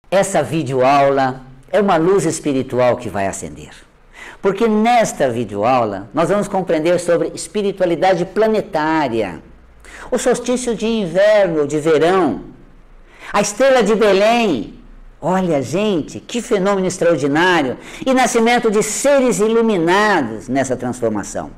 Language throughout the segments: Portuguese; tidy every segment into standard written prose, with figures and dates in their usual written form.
Essa videoaula é uma luz espiritual que vai acender. Porque nesta videoaula nós vamos compreender sobre espiritualidade planetária, o solstício de inverno, de verão, a estrela de Belém. Olha, gente, que fenômeno extraordinário! E nascimento de seres iluminados nessa transformação.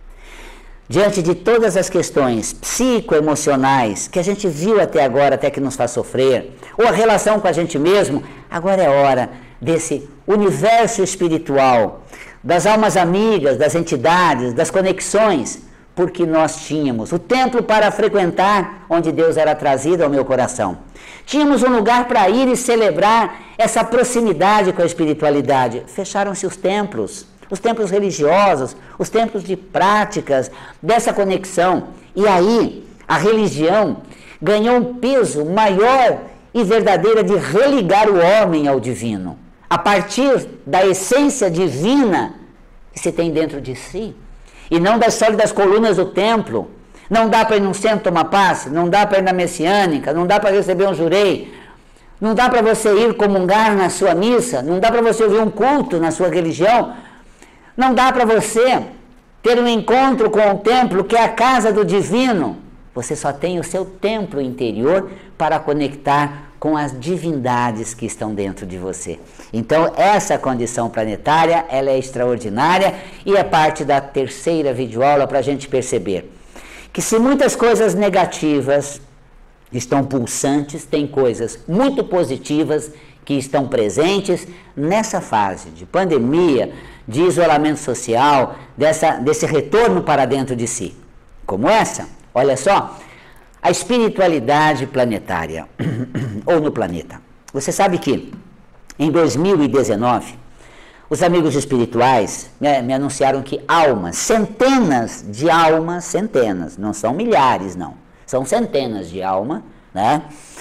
Diante de todas as questões psicoemocionais que a gente viu até agora, até que nos faz sofrer, ou a relação com a gente mesmo, agora é hora desse universo espiritual, das almas amigas, das entidades, das conexões, porque nós tínhamos o templo para frequentar, onde Deus era trazido ao meu coração. Tínhamos um lugar para ir e celebrar essa proximidade com a espiritualidade. Fecharam-se os templos religiosos, os templos de práticas dessa conexão. E aí a religião ganhou um peso maior e verdadeiro de religar o homem ao divino, a partir da essência divina que se tem dentro de si, e não das sólidas colunas do templo. Não dá para ir num centro tomar passe, não dá para ir na messiânica, não dá para receber um jurei, não dá para você ir comungar na sua missa, não dá para você ouvir um culto na sua religião, não dá para você ter um encontro com o templo, que é a casa do divino. Você só tem o seu templo interior para conectar com as divindades que estão dentro de você. Então, essa condição planetária, ela é extraordinária e é parte da terceira videoaula para a gente perceber que se muitas coisas negativas estão pulsantes, tem coisas muito positivas que estão presentes nessa fase de pandemia, de isolamento social, desse retorno para dentro de si. Como essa, olha só, a espiritualidade planetária, ou no planeta. Você sabe que em 2019, os amigos espirituais me anunciaram que almas, centenas de almas, centenas, não são milhares não, são centenas de almas, né,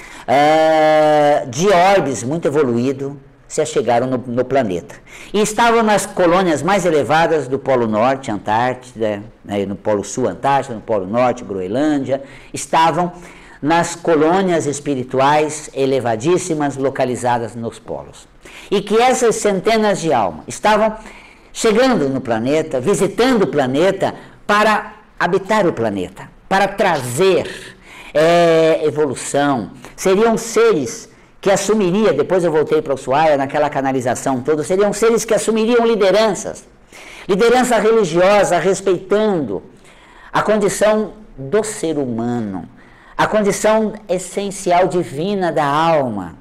de orbes muito evoluído, se achegaram no planeta. E estavam nas colônias mais elevadas do Polo Norte, Antártida, né, no Polo Sul, Antártida, no Polo Norte, Groenlândia, estavam nas colônias espirituais elevadíssimas localizadas nos polos. E que essas centenas de almas estavam chegando no planeta, visitando o planeta para habitar o planeta, para trazer evolução. Seriam seres que assumiria, depois eu voltei para o Ushuaia, naquela canalização toda, seriam seres que assumiriam liderança religiosa, respeitando a condição do ser humano, a condição essencial divina da alma.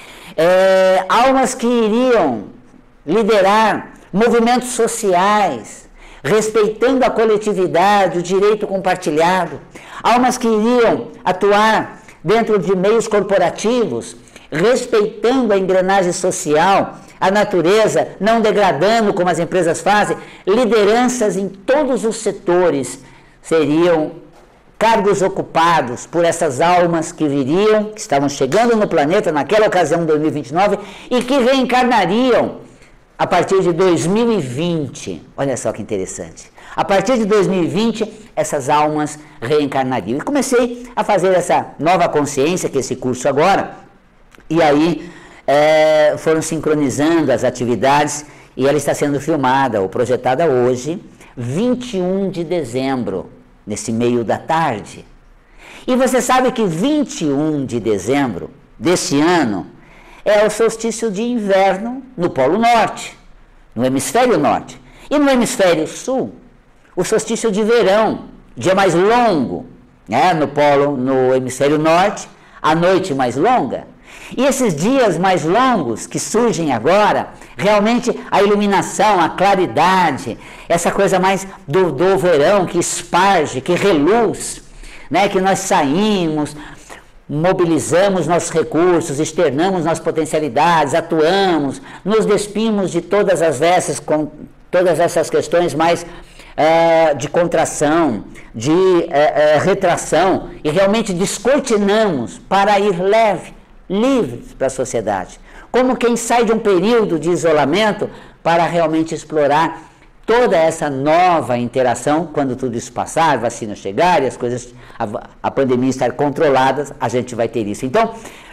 Almas que iriam liderar movimentos sociais, respeitando a coletividade, o direito compartilhado, almas que iriam atuar dentro de meios corporativos, respeitando a engrenagem social, a natureza, não degradando como as empresas fazem. Lideranças em todos os setores seriam cargos ocupados por essas almas que viriam, que estavam chegando no planeta naquela ocasião de 2029 e que reencarnariam a partir de 2020. Olha só que interessante. A partir de 2020, essas almas reencarnariam. E comecei a fazer essa nova consciência, que é esse curso agora. E aí foram sincronizando as atividades e ela está sendo filmada ou projetada hoje, 21 de dezembro, nesse meio da tarde. E você sabe que 21 de dezembro deste ano é o solstício de inverno no Polo Norte, no hemisfério norte. E no hemisfério sul, o solstício de verão, dia mais longo, né? No hemisfério norte, a noite mais longa. E esses dias mais longos que surgem agora, realmente a iluminação, a claridade, essa coisa mais do verão que esparge, que reluz, né? Que nós saímos, mobilizamos nossos recursos, externamos nossas potencialidades, atuamos, nos despimos de todas as vestes, com todas essas questões mais de contração, de retração, e realmente descortinamos para ir livres para a sociedade, como quem sai de um período de isolamento para realmente explorar toda essa nova interação. Quando tudo isso passar, a vacina chegar e as coisas, a pandemia estar controladas, a gente vai ter isso. Então,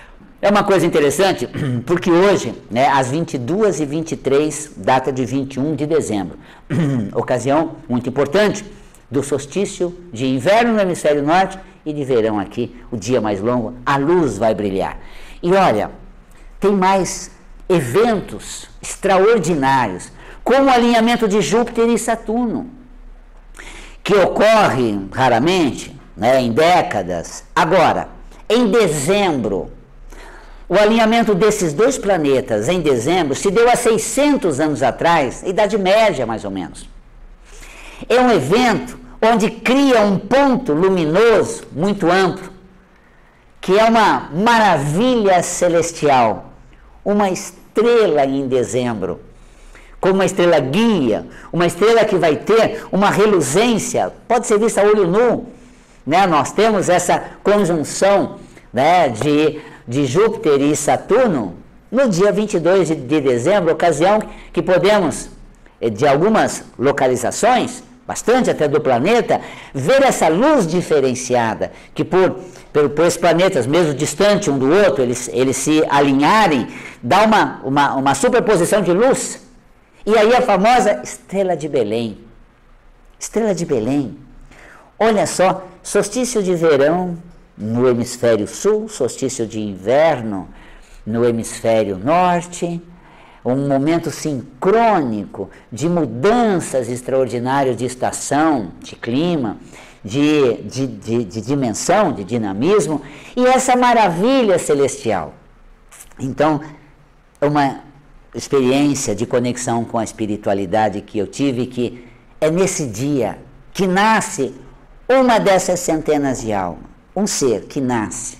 É uma coisa interessante, porque hoje, né, às 22h23, data de 21 de dezembro, ocasião muito importante do solstício de inverno no hemisfério norte e de verão aqui, o dia mais longo, a luz vai brilhar. E olha, tem mais eventos extraordinários, como o alinhamento de Júpiter e Saturno, que ocorre raramente, né, em décadas. Agora, em dezembro, o alinhamento desses dois planetas em dezembro se deu há 600 anos atrás, Idade Média mais ou menos. É um evento onde cria um ponto luminoso muito amplo, que é uma maravilha celestial, uma estrela em dezembro, como uma estrela guia, uma estrela que vai ter uma reluzência, pode ser vista a olho nu, né? Nós temos essa conjunção, né, de Júpiter e Saturno no dia 22 de dezembro, ocasião que podemos, de algumas localizações, bastante até do planeta, ver essa luz diferenciada, que por esses planetas, mesmo distantes um do outro, eles se alinharem, dá uma superposição de luz. E aí a famosa Estrela de Belém. Estrela de Belém. Olha só, solstício de verão no hemisfério sul, solstício de inverno no hemisfério norte, um momento sincrônico de mudanças extraordinárias de estação, de clima, de dimensão, de dinamismo, e essa maravilha celestial. Então, uma experiência de conexão com a espiritualidade que eu tive, que é nesse dia que nasce uma dessas centenas de almas, um ser que nasce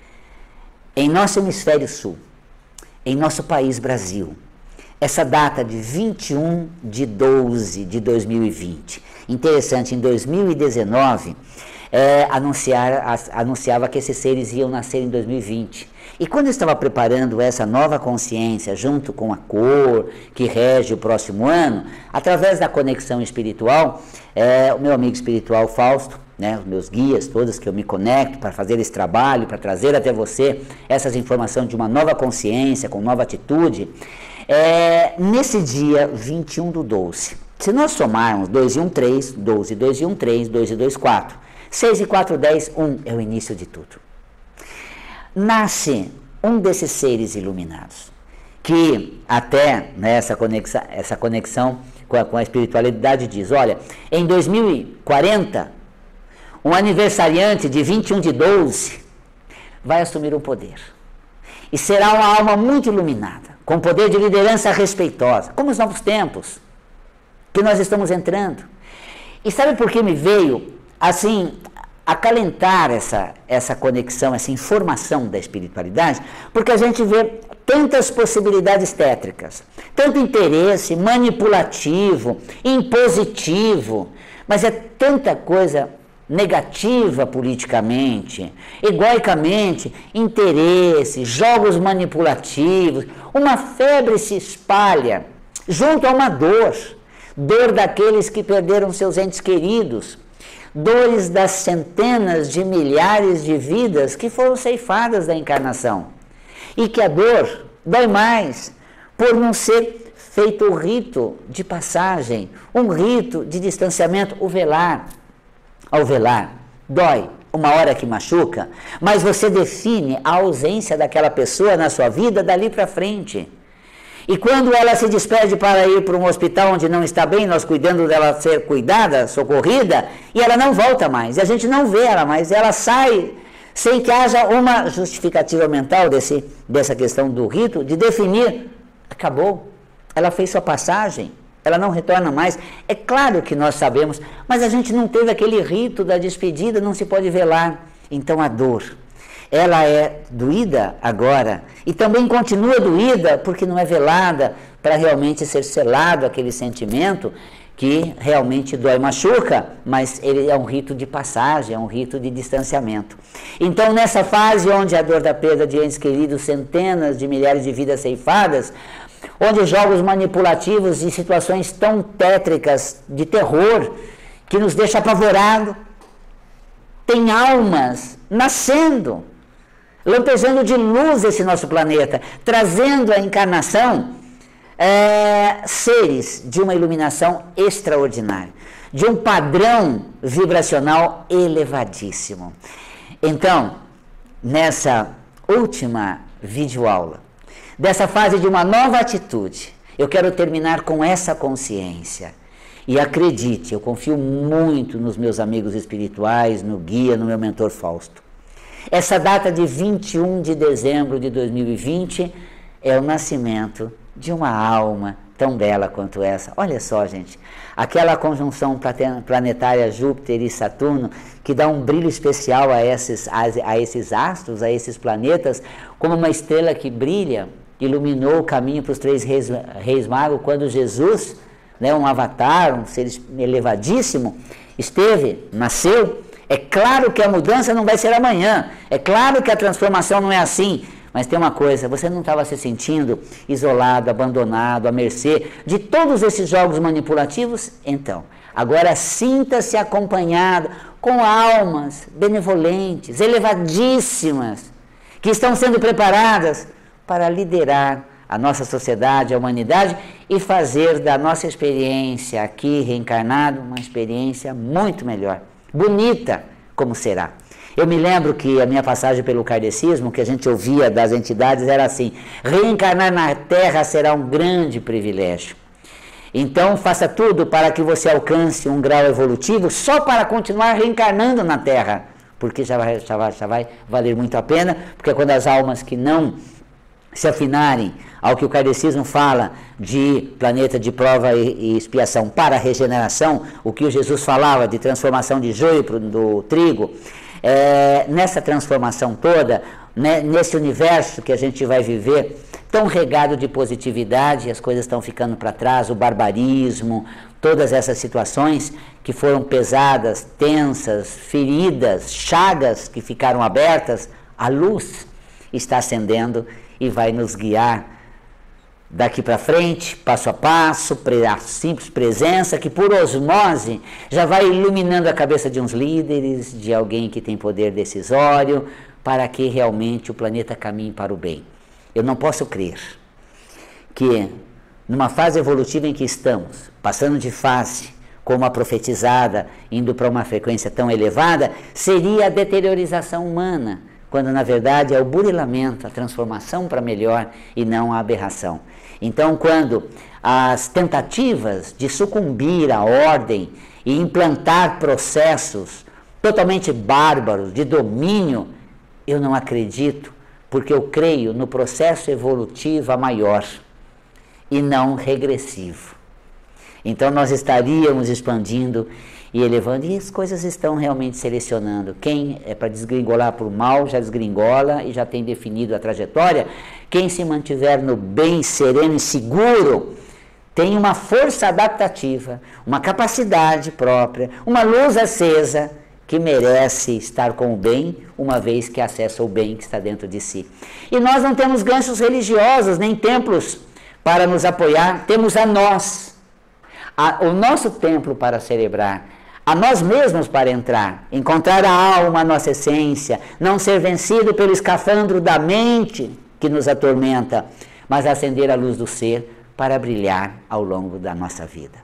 em nosso hemisfério sul, em nosso país Brasil, essa data de 21 de 12 de 2020. Interessante, em 2019, anunciava que esses seres iam nascer em 2020. E quando eu estava preparando essa nova consciência, junto com a cor que rege o próximo ano, através da conexão espiritual, o meu amigo espiritual Fausto, né, os meus guias todos que eu me conecto para fazer esse trabalho, para trazer até você essas informações de uma nova consciência, com nova atitude, nesse dia 21 do 12, se nós somarmos 2 e 1, 3, 12, 2 e 1, 3, 2 e 2, 4, 6 e 4, 10, 1 é o início de tudo. Nasce um desses seres iluminados, que até, né, essa conexão com a espiritualidade diz, olha, em 2040, um aniversariante de 21 de 12 vai assumir o poder. E será uma alma muito iluminada, com poder de liderança respeitosa, como os novos tempos que nós estamos entrando. E sabe por que me veio, assim, acalentar essa conexão, essa informação da espiritualidade? Porque a gente vê tantas possibilidades tétricas, tanto interesse manipulativo, impositivo, mas é tanta coisa negativa politicamente, egoicamente, interesse, jogos manipulativos, uma febre se espalha junto a uma dor daqueles que perderam seus entes queridos, dores das centenas de milhares de vidas que foram ceifadas da encarnação, e que a dor dói mais por não ser feito o rito de passagem, um rito de distanciamento, o velar. Ao velar, dói, uma hora que machuca, mas você define a ausência daquela pessoa na sua vida dali para frente. E quando ela se despede para ir para um hospital onde não está bem, nós cuidando dela ser cuidada, socorrida, e ela não volta mais, e a gente não vê ela mais, ela sai sem que haja uma justificativa mental dessa questão do rito, de definir, acabou, ela fez sua passagem, ela não retorna mais. É claro que nós sabemos, mas a gente não teve aquele rito da despedida, não se pode velar. Então a dor, ela é doída agora, e também continua doída porque não é velada para realmente ser selado aquele sentimento que realmente dói, machuca, mas ele é um rito de passagem, é um rito de distanciamento. Então nessa fase onde a dor da perda de entes queridos, centenas de milhares de vidas ceifadas, onde jogos manipulativos e situações tão tétricas de terror que nos deixa apavorado, tem almas nascendo, lampejando de luz esse nosso planeta, trazendo à encarnação seres de uma iluminação extraordinária, de um padrão vibracional elevadíssimo. Então, nessa última videoaula, dessa fase de uma nova atitude, eu quero terminar com essa consciência. E acredite, eu confio muito nos meus amigos espirituais, no guia, no meu mentor Fausto. Essa data de 21 de dezembro de 2020 é o nascimento de uma alma tão bela quanto essa. Olha só, gente, aquela conjunção planetária Júpiter e Saturno, que dá um brilho especial a esses astros, a esses planetas, como uma estrela que brilha, iluminou o caminho para os 3 reis magos, quando Jesus, um avatar, um ser elevadíssimo, nasceu. É claro que a mudança não vai ser amanhã, é claro que a transformação não é assim, mas tem uma coisa, você não estava se sentindo isolado, abandonado, à mercê de todos esses jogos manipulativos? Então, agora sinta-se acompanhado com almas benevolentes, elevadíssimas, que estão sendo preparadas para liderar a nossa sociedade, a humanidade, e fazer da nossa experiência aqui reencarnado uma experiência muito melhor, bonita como será. Eu me lembro que a minha passagem pelo kardecismo, que a gente ouvia das entidades, era assim: reencarnar na Terra será um grande privilégio. Então faça tudo para que você alcance um grau evolutivo só para continuar reencarnando na Terra, porque já vai valer muito a pena, porque quando as almas que não se afinarem ao que o kardecismo fala de planeta de prova e expiação para a regeneração, o que o Jesus falava de transformação de joio do trigo, nessa transformação toda, nesse universo que a gente vai viver, tão regado de positividade, as coisas estão ficando para trás, o barbarismo, todas essas situações que foram pesadas, tensas, feridas, chagas que ficaram abertas, a luz está acendendo e vai nos guiar daqui para frente, passo a passo, a simples presença que por osmose já vai iluminando a cabeça de uns líderes, de alguém que tem poder decisório, para que realmente o planeta caminhe para o bem. Eu não posso crer que numa fase evolutiva em que estamos, passando de fase como a profetizada, indo para uma frequência tão elevada, seria a deteriorização humana, quando na verdade é o burilamento, a transformação para melhor e não a aberração. Então, quando as tentativas de sucumbir à ordem e implantar processos totalmente bárbaros, de domínio, eu não acredito, porque eu creio no processo evolutivo a maior e não regressivo. Então nós estaríamos expandindo e elevando, e as coisas estão realmente selecionando. Quem é para desgringolar para o mal, já desgringola e já tem definido a trajetória. Quem se mantiver no bem, sereno e seguro, tem uma força adaptativa, uma capacidade própria, uma luz acesa, que merece estar com o bem, uma vez que acessa o bem que está dentro de si. E nós não temos ganchos religiosos, nem templos para nos apoiar, temos a nós, o nosso templo para celebrar, a nós mesmos para entrar, encontrar a alma, a nossa essência, não ser vencido pelo escafandro da mente que nos atormenta, mas acender a luz do ser para brilhar ao longo da nossa vida.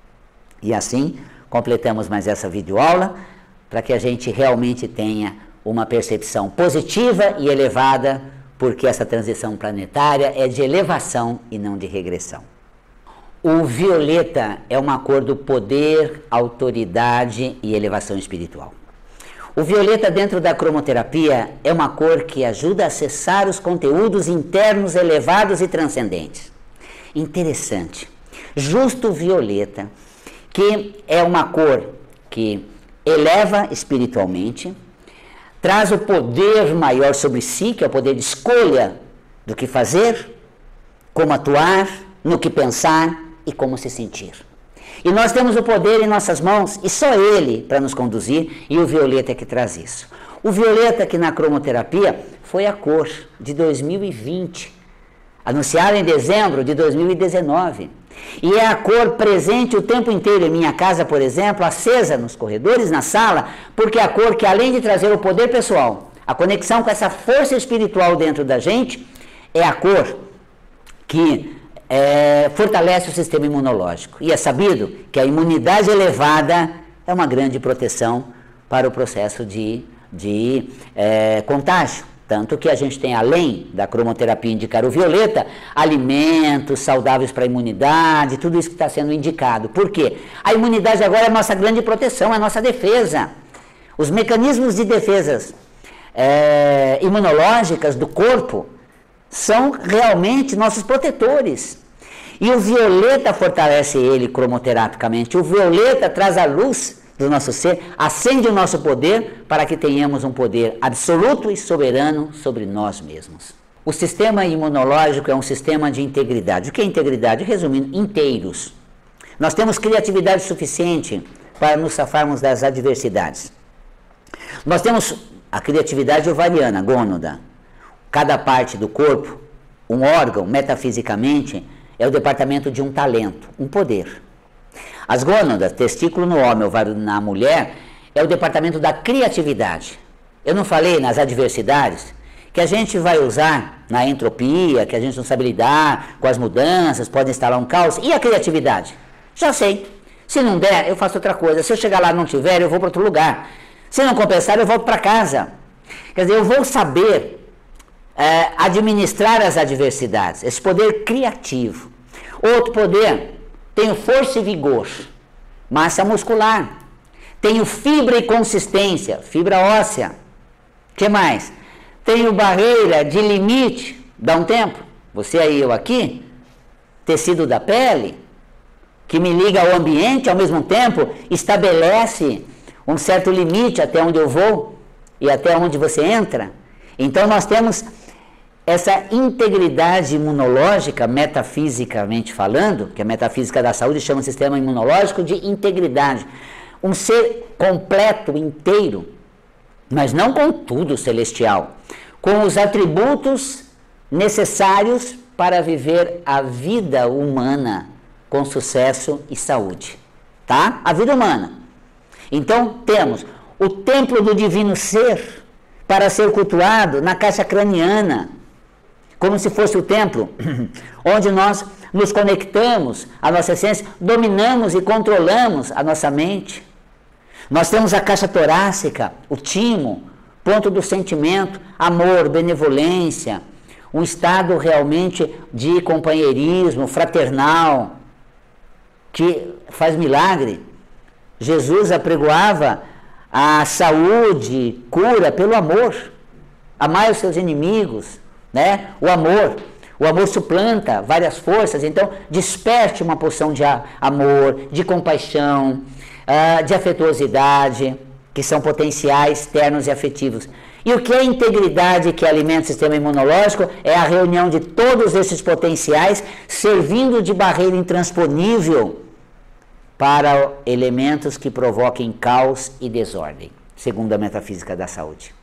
E assim, completamos mais essa videoaula, para que a gente realmente tenha uma percepção positiva e elevada, porque essa transição planetária é de elevação e não de regressão. O violeta é uma cor do poder, autoridade e elevação espiritual. O violeta dentro da cromoterapia é uma cor que ajuda a acessar os conteúdos internos elevados e transcendentes. Interessante. Justo violeta, que é uma cor que eleva espiritualmente, traz o poder maior sobre si, que é o poder de escolha do que fazer, como atuar, no que pensar e como se sentir. E nós temos o poder em nossas mãos, e só ele para nos conduzir, e o violeta é que traz isso. O violeta, que na cromoterapia foi a cor de 2020, anunciada em dezembro de 2019. E é a cor presente o tempo inteiro em minha casa, por exemplo, acesa nos corredores, na sala, porque é a cor que, além de trazer o poder pessoal, A conexão com essa força espiritual dentro da gente é a cor que fortalece o sistema imunológico. E é sabido que a imunidade elevada é uma grande proteção para o processo de contágio. Tanto que a gente tem, além da cromoterapia indicar o violeta, alimentos saudáveis para a imunidade, tudo isso que está sendo indicado. Por quê? A imunidade agora é a nossa grande proteção, é a nossa defesa. Os mecanismos de defesas imunológicas do corpo são realmente nossos protetores. E o violeta fortalece ele cromoterapicamente. O violeta traz a luz do nosso ser, acende o nosso poder para que tenhamos um poder absoluto e soberano sobre nós mesmos. O sistema imunológico é um sistema de integridade. O que é integridade? Resumindo, inteiros. Nós temos criatividade suficiente para nos safarmos das adversidades. Nós temos a criatividade ovariana, gônada. Cada parte do corpo, um órgão, metafisicamente, é o departamento de um talento, um poder. As gônadas, testículo no homem, ovário na mulher, é o departamento da criatividade. Eu não falei nas adversidades que a gente vai usar na entropia, que a gente não sabe lidar com as mudanças, pode instalar um caos. E a criatividade? Já sei. Se não der, eu faço outra coisa. Se eu chegar lá e não tiver, eu vou para outro lugar. Se não compensar, eu volto para casa. Quer dizer, eu vou saber administrar as adversidades. Esse poder criativo. Outro poder... Tenho força e vigor, massa muscular. Tenho fibra e consistência, fibra óssea. O que mais? Tenho barreira de limite, dá um tempo. Você aí, eu aqui. Tecido da pele, que me liga ao ambiente, ao mesmo tempo estabelece um certo limite até onde eu vou e até onde você entra. Então nós temos essa integridade imunológica, metafisicamente falando, que a metafísica da saúde chama o sistema imunológico de integridade. Um ser completo, inteiro, mas não com tudo celestial, com os atributos necessários para viver a vida humana com sucesso e saúde. Tá? A vida humana. Então temos o templo do divino ser para ser cultuado na caixa craniana, como se fosse o templo, onde nós nos conectamos à nossa essência, dominamos e controlamos a nossa mente. Nós temos a caixa torácica, o timo, ponto do sentimento, amor, benevolência, um estado realmente de companheirismo, fraternal, que faz milagre. Jesus apregoava a saúde, cura pelo amor. Amai os seus inimigos. Né? O amor suplanta várias forças, então desperte uma porção de amor, de compaixão, de afetuosidade, que são potenciais, ternos e afetivos. E o que é integridade que alimenta o sistema imunológico? É a reunião de todos esses potenciais, servindo de barreira intransponível para elementos que provoquem caos e desordem, segundo a metafísica da saúde.